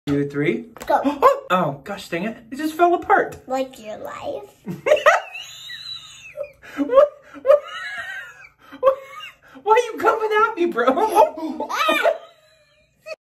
2, 3. Go. Oh, gosh dang it. It just fell apart. Like your life? Why are you coming at me, bro?